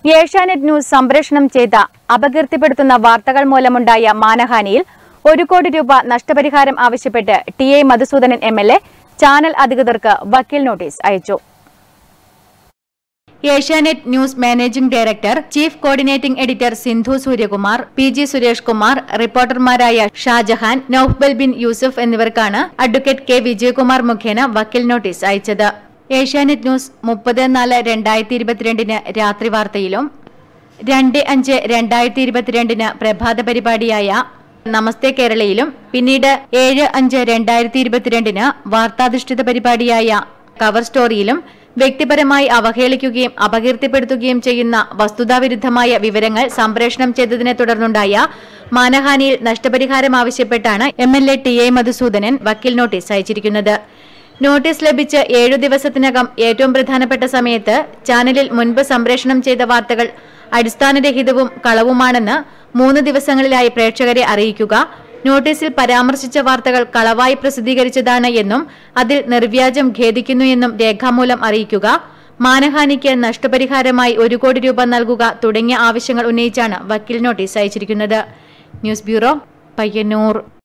Asianet news സംപ്രേഷണം ചെയ്ത അപകീർത്തിപ്പെടുത്തുന്ന വാർത്തകൾ മൂലമുണ്ടായ മാനഹാനിയിൽ 1 കോടി രൂപ നഷ്ടപരിഹാരം ആവശ്യപ്പെട്ട് ടി.ഐ. മധുസൂദനൻ എം.എൽ.എ. ചാനൽ അധികൃതർക്ക് വക്കീൽ നോട്ടീസ് അയച്ചു. Asianet news managing director, chief coordinating editor Sindhu Suryakumar, P G. Suresh Kumar, റിപ്പോർട്ടർമാരായ ഷാജഹാൻ, നൌഫൽ ബിൻ യൂസഫ് എന്നിവർക്കാണ് അഡ്വക്കേറ്റ് കെ. വിജയകുമാർ മുഖേന വക്കീൽ നോട്ടീസ് അയച്ചത്. ഏഷ്യാനെറ്റ് ന്യൂസ് 30/4/2022 രാത്രി വാർത്തയിലും 2/5/2022 പ്രഭാത പരിപാടിയായ നമസ്തേ കേരളയിലും പിന്നീട് 7/5/2022 വാർത്താധിഷ്ഠിത പരിപാടിയായ കവർ സ്റ്റോറിയിലും വ്യക്തിപരമായി അവഹേളിക്കുകയും അപകീർത്തിപ്പെടുത്തുകയും ചെയ്യുന്ന വസ്തുതാവിരുദ്ധമായ വിവരങ്ങൾ സംപ്രേഷണം ചെയ്തതിനെ തുടർന്നുണ്ടായ മാനഹാനിയിൽ നഷ്ടപരിഹാരം ആവശ്യപ്പെട്ടാണ് എം.എൽ.എ. ടി.ഐ. മധുസൂദനൻ വക്കീൽ നോട്ടീസ് അയച്ചിരിക്കുന്നത്. നോട്ടീസ് ലഭിച്ച് 7 ദിവസത്തിനകം ഏറ്റവും പ്രധാനപ്പെട്ട സമയത്ത് ചാനലിൽ മുൻപ് സംപ്രേഷണം ചെയ്ത വാർത്തകൾ അടിസ്ഥാനരഹിതവും കളവുമാണെന്ന് 3 ദിവസങ്ങളിലായി പ്രേക്ഷകരെ അറിയിക്കുക, നോട്ടീസിൽ പരാമർശിച്ച വാർത്തകൾ കളവായി പ്രസിദ്ധീകരിച്ചതാണ് എന്നും അതിൽ നിർവ്യാജം ഖേദിക്കുന്നു എന്നും രേഖാമൂലം അറിയിക്കുക, മാനഹാനിക്ക് നഷ്ടപരിഹാരമായി 1 കോടി രൂപ നൽകുക തുടങ്ങിയ ആവശ്യങ്ങൾ ഉന്നയിച്ചാണ് വക്കീൽ നോട്ടീസ് അയച്ചിരിക്കുന്നത്. News bureau, Payyanur.